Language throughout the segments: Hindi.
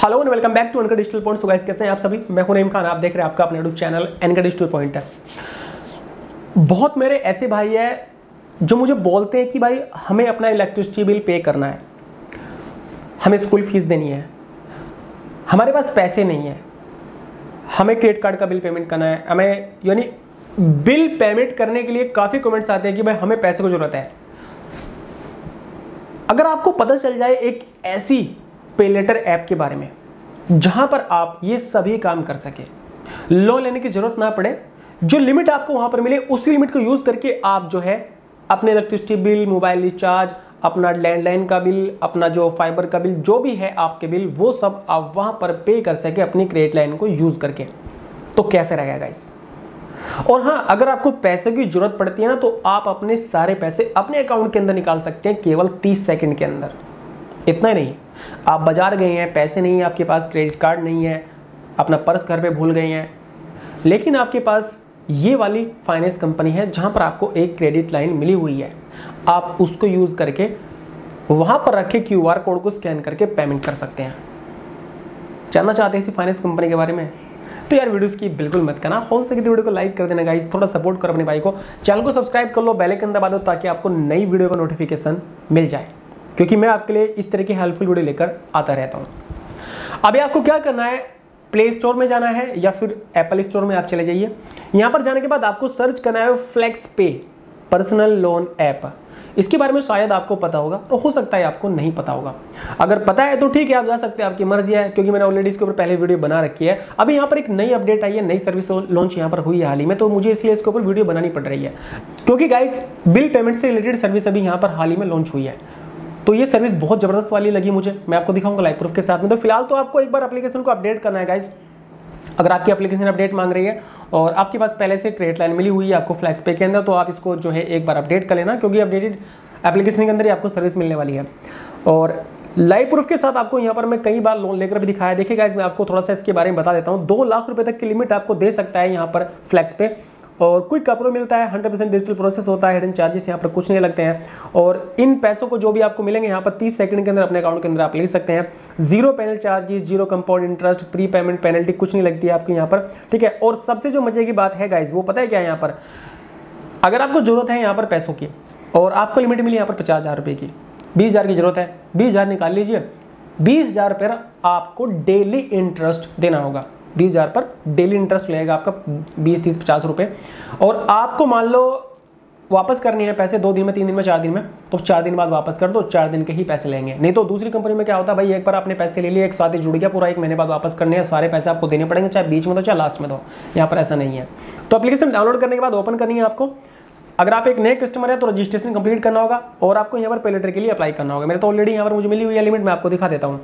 Hello and welcome back to Enka digital point. So guys, कैसे हैं आप सभी? मैं हूं नईम खान, आप देख रहे हैं आपका अपना YouTube channel Enka digital point है। बहुत मेरे ऐसे भाई हैं जो मुझे बोलते हैं कि भाई हमें अपना इलेक्ट्रिसिटी बिल पे करना है, हमें स्कूल फीस देनी है, हमारे पास पैसे नहीं है, हमें क्रेडिट कार्ड का बिल पेमेंट करना है, हमें यानी बिल पेमेंट करने के लिए काफ़ी कमेंट्स आते हैं कि भाई हमें पैसे की ज़रूरत है। अगर आपको पता चल जाए एक ऐसी पे लेटर ऐप के बारे में जहां पर आप ये सभी काम कर सके, लोन लेने की जरूरत ना पड़े, जो लिमिट आपको वहां पर मिले उसी लिमिट को यूज करके आप जो है अपने इलेक्ट्रिसिटी बिल, मोबाइल रिचार्ज, अपना लैंडलाइन का बिल, अपना जो फाइबर का बिल, जो भी है आपके बिल, वो सब आप वहां पर पे कर सके अपनी क्रेडिट लाइन को यूज करके, तो कैसे रहेगा गाइस? और हाँ, अगर आपको पैसे की जरूरत पड़ती है ना, तो आप अपने सारे पैसे अपने अकाउंट के अंदर निकाल सकते हैं केवल 30 सेकंड के अंदर। इतना ही नहीं, आप बाजार गए हैं, पैसे नहीं है आपके पास, क्रेडिट कार्ड नहीं है, अपना पर्स घर पे भूल गए हैं, लेकिन आपके पास ये वाली फाइनेंस कंपनी है जहां पर आपको एक क्रेडिट लाइन मिली हुई है, आप उसको यूज करके वहां पर रखे QR कोड को स्कैन करके पेमेंट कर सकते हैं। जानना चाहते हैं इसी फाइनेंस कंपनी के बारे में? तो यार वीडियोस की बिल्कुल मत करना, हो सके तो वीडियो को लाइक कर देना गाइस, थोड़ा सपोर्ट करो अपने भाई को, चैनल को सब्सक्राइब कर लो, बेल आइकन दबा दो ताकि आपको नई वीडियो का नोटिफिकेशन मिल जाए, क्योंकि मैं आपके लिए इस तरह की हेल्पफुल वीडियो लेकर आता रहता हूँ। अभी आपको क्या करना है, प्ले स्टोर में जाना है या फिर एप्पल स्टोर में आप चले जाइए। यहाँ पर जाने के बाद आपको सर्च करना है फ्लेक्स पे पर्सनल लोन ऐप। इसके बारे में शायद आपको पता होगा, तो हो सकता है आपको नहीं पता होगा। अगर पता है तो ठीक है, आप जा सकते हैं, आपकी मर्जी है, क्योंकि मैंने ऑलरेडी इसके ऊपर पहले वीडियो बना रखी है। अभी यहाँ पर एक नई अपडेट आई है, नई सर्विस लॉन्च यहाँ पर हुई है हाल ही में, तो मुझे इसलिए इसके ऊपर वीडियो बनानी पड़ रही है, क्योंकि गाइस बिल पेमेंट से रिलेटेड सर्विस अभी यहाँ पर हाल ही में लॉन्च हुई है। तो ये सर्विस बहुत जबरदस्त वाली लगी मुझे, मैं आपको दिखाऊंगा लाइव प्रूफ के साथ में। तो फिलहाल तो आपको एक बार एप्लीकेशन को अपडेट करना है गाइस। अगर आपकी एप्लीकेशन अपडेट मांग रही है और आपके पास पहले से क्रेडिट लाइन मिली हुई है आपको फ्लैक्स पे के अंदर, तो आप इसको जो है एक बार अपडेट कर लेना, क्योंकि अपडेटेड एप्लीकेशन के अंदर ही आपको सर्विस मिलने वाली है। और लाइव प्रूफ के साथ आपको यहाँ पर मैं कई बार लोन लेकर भी दिखाया। देखिए गाइस, मैं आपको थोड़ा सा इसके बारे में बता देता हूँ। 2 लाख रुपए तक की लिमिट आपको दे सकता है यहाँ पर फ्लैक्स पे, और क्विक अप्रूवल मिलता है, 100% डिजिटल प्रोसेस होता है, हिडन चार्जेस यहाँ पर कुछ नहीं लगते हैं। और इन पैसों को जो भी आपको मिलेंगे यहाँ पर 30 सेकंड के अंदर अपने अकाउंट के अंदर आप ले सकते हैं। 0 penal charges, 0 compound interest, prepayment penalty कुछ नहीं लगती है आपको यहाँ पर, ठीक है। और सबसे जो मजे की बात है गाइज, वो पता है क्या है? यहाँ पर अगर आपको जरूरत है यहाँ पर पैसों की और आपको लिमिट मिली यहाँ पर 50,000 रुपये की, 20,000 की जरूरत है, 20,000 निकाल लीजिए, 20,000 पर आपको डेली इंटरेस्ट देना होगा। 20,000 पर डेली इंटरेस्ट लगेगा आपका 20, 30, 50 रुपये। और आपको मान लो वापस करनी है पैसे 2 दिन में, 3 दिन में, 4 दिन में, तो 4 दिन बाद वापस कर दो, 4 दिन के ही पैसे लेंगे। नहीं तो दूसरी कंपनी में क्या होता है भाई, एक बार आपने पैसे ले लिए, एक साथ ही जुड़ गया, पूरा 1 महीने बाद वापस करने हैं, सारे पैसे आपको देने पड़ेंगे, चाहे बीच में दो चाहे लास्ट में दो। यहाँ पर ऐसा नहीं है। तो एप्लीकेशन डाउनलोड करने के बाद ओपन करनी है आपको। अगर आप एक नए कस्टमर है तो रजिस्ट्रेशन कंप्लीट करना होगा और आपको यहाँ पर पे लेटर के लिए अप्लाई करना होगा। मेरे तो ऑलरेडी यहाँ पर मुझे मिली हुई है लिमिट, मैं आपको दिखा देता हूँ।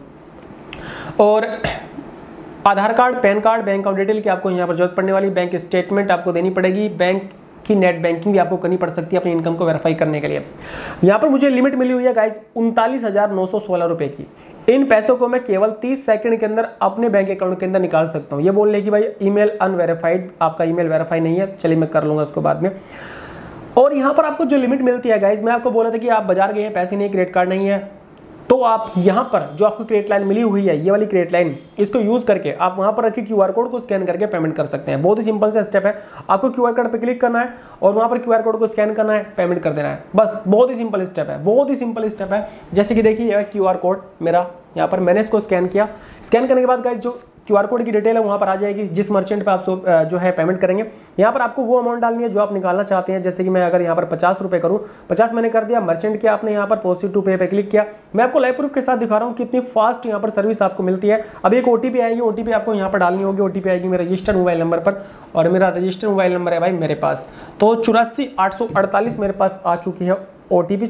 और Aadhaar card, PAN card, bank account detail की आपको यहाँ पर जरूरत पड़ने वाली, बैंक स्टेटमेंट आपको देनी पड़ेगी, बैंक की नेट बैंकिंग भी आपको करनी पड़ सकती है अपनी इनकम को वेरीफाई करने के लिए। यहाँ पर मुझे लिमिट मिली हुई है गाइज 39,916 रुपए की। इन पैसों को मैं केवल 30 सेकंड के अंदर अपने बैंक अकाउंट के अंदर निकाल सकता हूँ। ये बोल रहे कि भाई ईमेल अनवेरीफाइड, आपका ईमेल वेरीफाई नहीं है, चलिए मैं कर लूंगा उसको बाद में। और यहाँ पर आपको जो लिमिट मिलती है गाइज, मैं आपको बोला था कि आप बाजार गए हैं, पैसे नहीं, क्रेडिट कार्ड नहीं है, तो आप यहाँ पर जो आपको क्रेडिट लाइन मिली हुई है, ये वाली क्रेडिट लाइन, इसको यूज करके आप वहां पर रखे QR कोड को स्कैन करके पेमेंट कर सकते हैं। बहुत ही सिंपल सा स्टेप है, आपको QR कोड पे क्लिक करना है और वहां पर QR कोड को स्कैन करना है, पेमेंट कर देना है, बस। बहुत ही सिंपल स्टेप है, बहुत ही सिंपल स्टेप है। जैसे कि देखिए यह QR कोड मेरा यहाँ पर, मैंने इसको स्कैन किया। स्कैन करने के बाद गाइस जो QR कोड की डिटेल है वहां पर आ जाएगी, जिस मर्चेंट पे आप जो है पेमेंट करेंगे। यहाँ पर आपको वो अमाउंट डालनी है जो आप निकालना चाहते हैं। जैसे कि मैं अगर यहाँ पर 50 रुपये करूँ, 50 मैंने कर दिया, मर्चेंट किया आपने, यहाँ पर प्रोसीड टू पे पे क्लिक किया। मैं आपको लाइव प्रूफ के साथ दिखा रहा हूँ कितनी फास्ट यहाँ पर सर्विस आपको मिलती है। अब एक OTP आएगी, OTP आपको यहाँ पर डालनी होगी। OTP आएगी मेरे रजिस्टर्ड मोबाइल नंबर पर, और मेरा रजिस्टर्ड मोबाइल नंबर है भाई मेरे पास, तो 84,848 मेरे पास आ चुकी है OTP,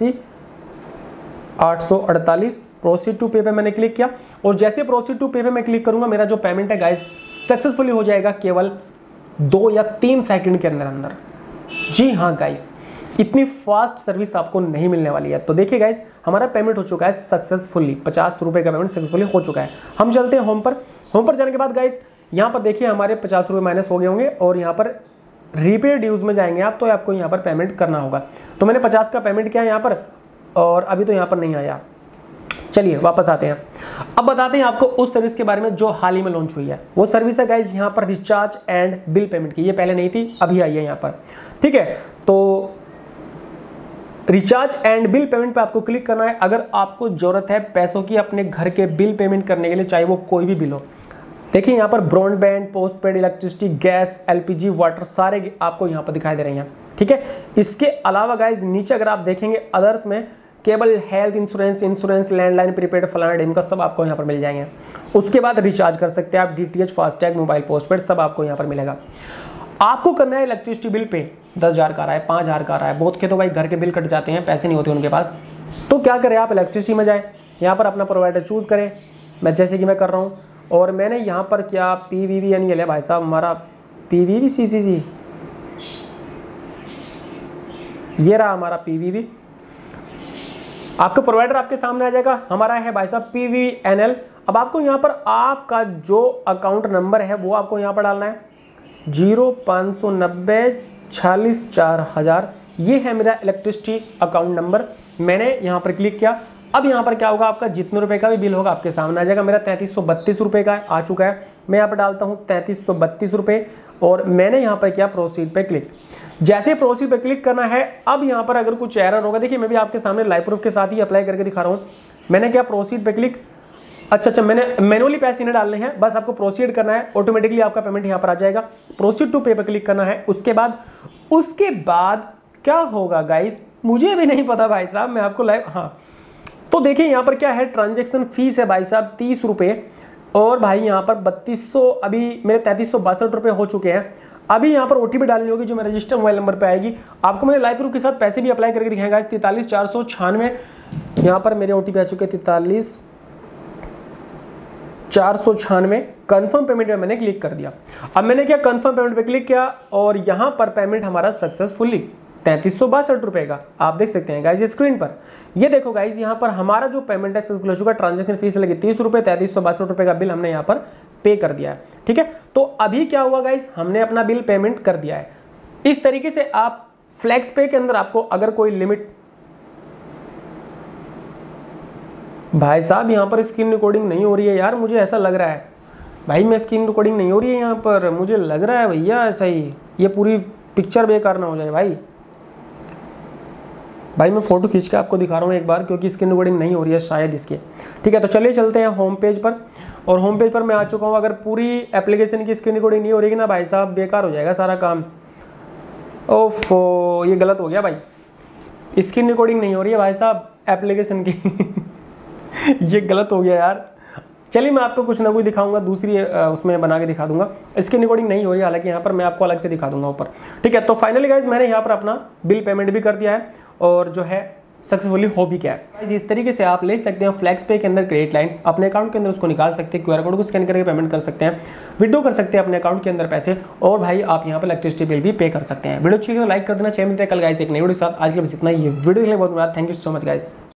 84,848। प्रोसीड टू पे पे मैंने क्लिक किया, और जैसे प्रोसीड टू पे पे मैं क्लिक करूंगा, मेरा जो पेमेंट है गाइस सक्सेसफुली हो जाएगा केवल 2 या 3 सेकंड के अंदर अंदर। जी हाँ गाइस, इतनी फास्ट सर्विस आपको नहीं मिलने वाली है। तो देखिए गाइस, हमारा पेमेंट हो चुका है सक्सेसफुली, 50 रुपए का पेमेंट सक्सेसफुली हो चुका है। हम चलते हैं होम पर। होम पर जाने के बाद गाइस यहाँ पर देखिए हमारे 50 रुपये माइनस हो गए होंगे, और यहाँ पर रीपेड ड्यूज में जाएंगे आप, तो आपको यहाँ पर पेमेंट करना होगा। तो मैंने 50 का पेमेंट किया यहाँ पर, और अभी तो यहाँ पर नहीं आया। चलिए वापस आते हैं। अब बताते हैं आपको उस सर्विस के बारे में जो हाल ही में लॉन्च हुई है। वो सर्विस है गाइज यहाँ पर रिचार्ज एंड बिल पेमेंट की। ये पहले नहीं थी, अभी आई है यहाँ पर, ठीक है। तो रिचार्ज एंड बिल पेमेंट पे आपको क्लिक करना है। अगर आपको जरूरत है पैसों की अपने घर के बिल पेमेंट करने के लिए, चाहे वो कोई भी बिल हो, देखिए यहाँ पर broadband, postpaid, electricity, gas, LPG, water, सारे आपको यहाँ पर दिखाई दे रहे हैं, ठीक है। इसके अलावा गाइज नीचे अगर आप देखेंगे अदर्स में cable, health insurance, landline, prepaid, फलाना डेम का सब आपको यहाँ पर मिल जाएंगे। उसके बाद रिचार्ज कर सकते हैं आप, डीटीएच, फास्टैग, मोबाइल पोस्टपेड सब आपको यहाँ पर मिलेगा। आपको करना है इलेक्ट्रिसिटी बिल पे 10,000 का आ रहा है, 5,000 का आ रहा है। बहुत के तो भाई घर के बिल कट जाते हैं, पैसे नहीं होते उनके पास, तो क्या करें आप इलेक्ट्रिसिटी में जाए, यहाँ पर अपना प्रोवाइडर चूज करें। मैं जैसे कि मैं कर रहा हूँ, और मैंने यहाँ पर क्या PVVNEL है भाई साहब, हमारा PVVCCG, ये रहा हमारा PVV। आपका प्रोवाइडर आपके सामने आ जाएगा, हमारा है भाई साहब PVNL। अब आपको यहाँ पर आपका जो अकाउंट नंबर है वो आपको यहाँ पर डालना है, 0590 46 4000। ये है मेरा इलेक्ट्रिसिटी अकाउंट नंबर। मैंने यहाँ पर क्लिक किया। अब यहाँ पर क्या होगा, आपका जितने रुपए का भी बिल होगा आपके सामने आ जाएगा। मेरा 3332 रुपये का आ चुका है। मैं यहाँ पर डालता हूँ 3332 रुपये, और मैंने यहाँ पर किया प्रोसीड पे क्लिक। जैसे प्रोसीड पे क्लिक करना है, अब यहाँ पर अगर कुछ एरर होगा, देखिए मैं भी आपके सामने लाइव प्रूफ के साथ ही अप्लाई करके दिखा रहा हूँ। मैंने क्या प्रोसीड पे क्लिक, अच्छा मैंने मैनुअली पैसे नहीं डालने हैं, बस आपको प्रोसीड करना है, ऑटोमेटिकली आपका पेमेंट यहाँ पर आ जाएगा। प्रोसीड टू पे पे क्लिक करना है। उसके बाद क्या होगा गाइस, मुझे भी नहीं पता भाई साहब, मैं आपको लाइव, हाँ तो देखिए यहाँ पर क्या है, ट्रांजेक्शन फीस है भाई साहब 30 रुपये, और भाई यहाँ पर 3200, अभी मेरे 3362 रुपये हो चुके हैं। अभी यहाँ पर ओटीपी डालनी होगी जो मेरे रजिस्टर मोबाइल नंबर पे आएगी। आपको मैंने लाइव प्रूफ के साथ पैसे भी अप्लाई करके दिखाएगा। 43496 यहाँ पर मेरे ओटीपी आ चुके हैं 43496। कंफर्म पेमेंट में मैंने क्लिक कर दिया। अब मैंने क्या कंफर्म पेमेंट पे क्लिक किया, और यहाँ पर पेमेंट हमारा सक्सेसफुली 3362 रुपये का आप देख सकते हैं गाइज स्क्रीन पर। ये देखो गाइज यहाँ पर हमारा जो पेमेंट है सक्सेसफुल हो चुका। ट्रांजेक्शन फीस लगी 30 रुपये, 3362 रुपये का बिल हमने यहाँ पर पे कर दिया है, ठीक है। तो अभी क्या हुआ गाइज, हमने अपना बिल पेमेंट कर दिया है। इस तरीके से आप फ्लेक्स पे के अंदर आपको अगर कोई लिमिट, भाई साहब यहाँ पर स्क्रीन रिकॉर्डिंग नहीं हो रही है यार, मुझे ऐसा लग रहा है भाई, मैं स्क्रीन रिकॉर्डिंग नहीं हो रही है यहाँ पर, मुझे लग रहा है भैया ऐसा ही, ये पूरी पिक्चर बेकार ना हो जाए भाई मैं फोटो खींच के आपको दिखा रहा हूँ एक बार, क्योंकि स्क्रीन रिकॉर्डिंग नहीं हो रही है शायद इसकी, ठीक है। तो चलिए चलते हैं होम पेज पर, और होम पेज पर मैं आ चुका हूँ। अगर पूरी एप्लीकेशन की स्क्रीन रिकॉर्डिंग नहीं हो रही है ना भाई साहब, बेकार हो जाएगा सारा काम। ओफो, ये गलत हो गया भाई, स्क्रीन रिकॉर्डिंग नहीं हो रही है भाई साहब एप्लीकेशन की ये गलत हो गया यार। चलिए मैं आपको कुछ ना कुछ दिखाऊंगा, दूसरी उसमें बना के दिखा दूंगा। इसकी रिकॉर्डिंग नहीं हो रही है हालांकि यहाँ पर, मैं आपको अलग से दिखा दूंगा ऊपर, ठीक है। तो फाइनली गाइज मैंने यहाँ पर अपना बिल पेमेंट भी कर दिया है, और जो है सक्सेसफुली हो भी गया है। इस तरीके से आप ले सकते हैं फ्लैक्स पे के अंदर क्रेडिट लाइन, अपने अकाउंट के अंदर उसको निकाल सकते हैं, क्यूआर कोड को स्कैन करके पेमेंट कर सकते हैं, विड्रॉ कर सकते हैं अपने अकाउंट के अंदर पैसे, और भाई आप यहाँ पर इलेक्ट्रिसिटी बिल भी पे कर सकते हैं। वीडियो अच्छी लगी तो लाइक कर देना, चाहिए मिलते हैं कल गाइस एक नई वीडियो के साथ। आज के बस इतना ही, ये वीडियो के लिए बहुत धन्यवाद, thank you so much guys.